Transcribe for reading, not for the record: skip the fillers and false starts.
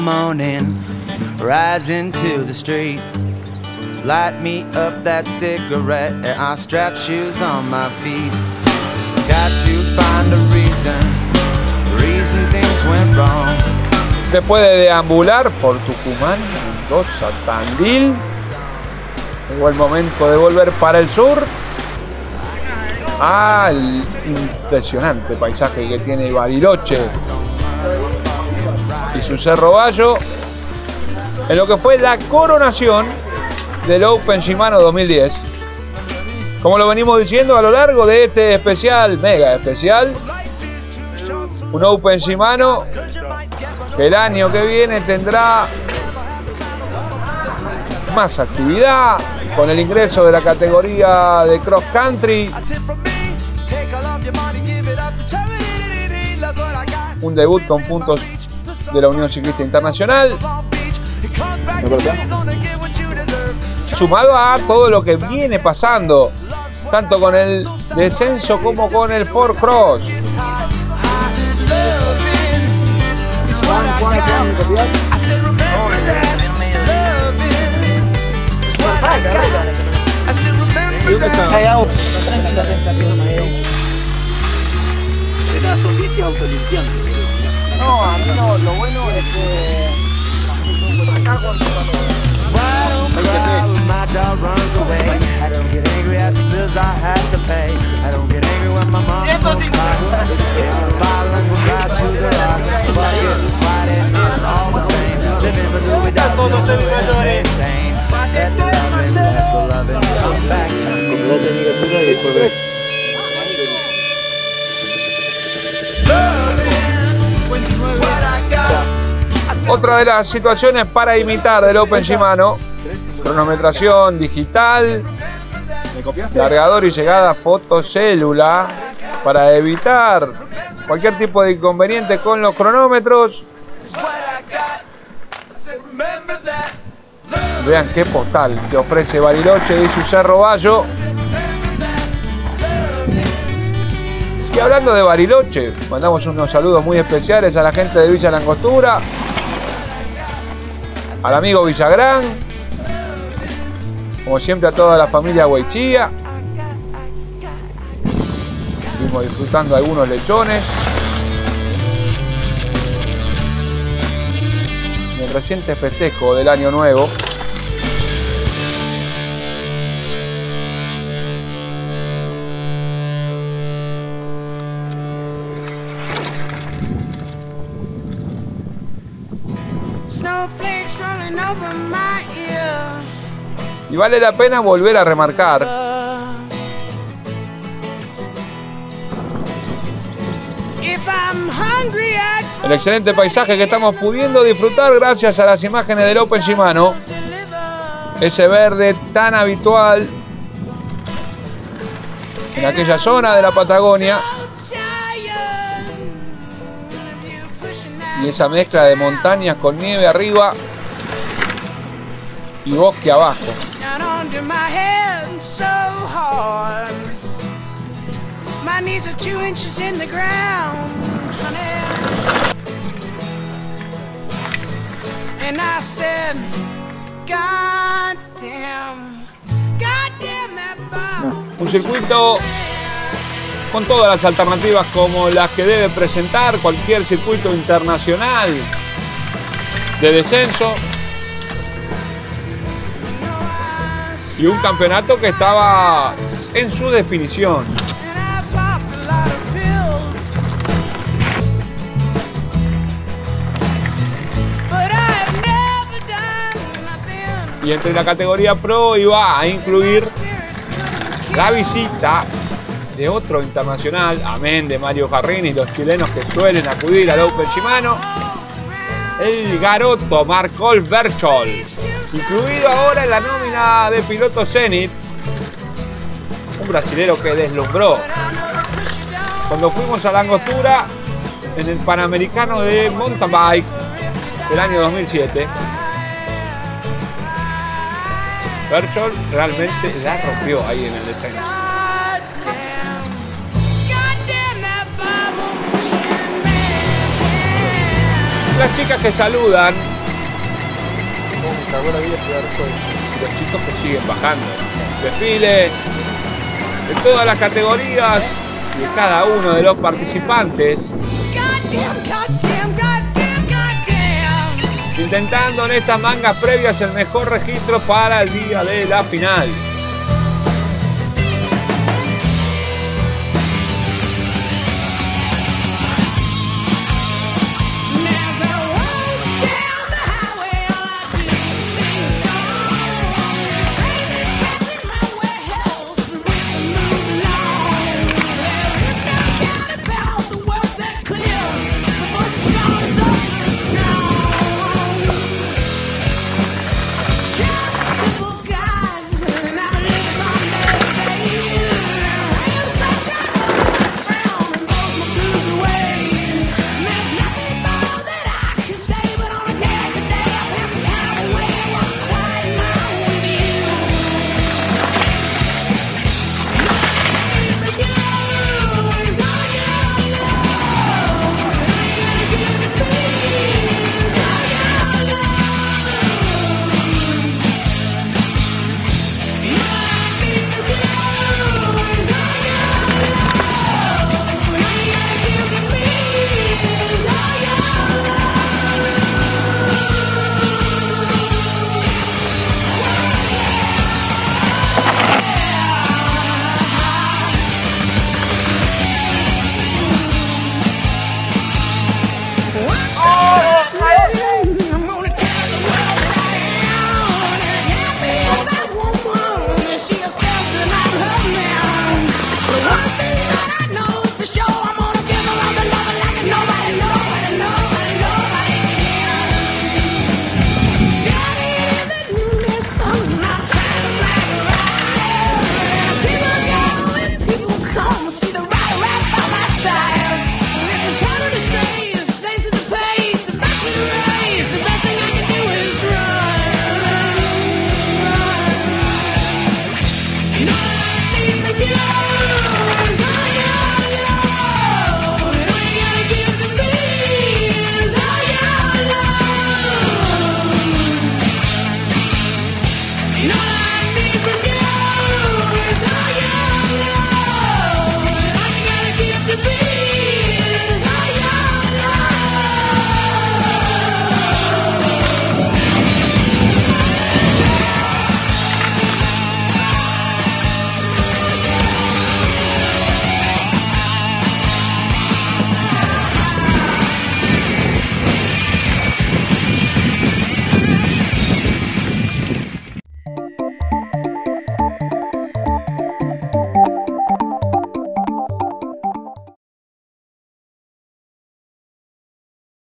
morning, rise into the street, light me up that cigarette, and I strap shoes on my feet. Got to find a reason things went wrong. Después de deambular por Tucumán, Mendoza, Tandil, llegó el momento de volver para el sur. El impresionante paisaje que tiene Bariloche y su Cerro Bayo en lo que fue la coronación del Open Shimano 2010. Como lo venimos diciendo a lo largo de este especial, mega especial, un Open Shimano que el año que viene tendrá más actividad con el ingreso de la categoría de cross country, un debut con puntos de la Unión Ciclista Internacional, sumado a todo lo que viene pasando tanto con el descenso como con el Ford Cross. No, a mí lo bueno es que acá Otra de las situaciones para imitar del Open Shimano: cronometración digital, largador y llegada fotocélula para evitar cualquier tipo de inconveniente con los cronómetros. Vean qué postal que ofrece Bariloche y su Cerro Bayo. Y hablando de Bariloche, mandamos unos saludos muy especiales a la gente de Villa Langostura, al amigo Villagrán, como siempre a toda la familia Guaychía. Estuvimos disfrutando algunos lechones. En el reciente festejo del Año Nuevo. Y vale la pena volver a remarcar el excelente paisaje que estamos pudiendo disfrutar gracias a las imágenes del Open Shimano. Ese verde tan habitual en aquella zona de la Patagonia. Y esa mezcla de montañas con nieve arriba y bosque abajo. Un circuito con todas las alternativas como las que debe presentar cualquier circuito internacional de descenso. Y un campeonato que estaba en su definición. Y entre la categoría Pro iba a incluir la visita de otro internacional, amén de Mario Jarrín y los chilenos que suelen acudir al Open Shimano, el garoto Marcol Berchol, incluido ahora en la nómina de piloto Zenit, un brasilero que deslumbró cuando fuimos a Langostura en el Panamericano de Mountain Bike del año 2007. Berchol realmente la rompió ahí en el descenso. Las chicas que saludan me cagó la vida ese arco y los chicos que siguen bajando. Desfile de todas las categorías y de cada uno de los participantes. Intentando en estas mangas previas el mejor registro para el día de la final.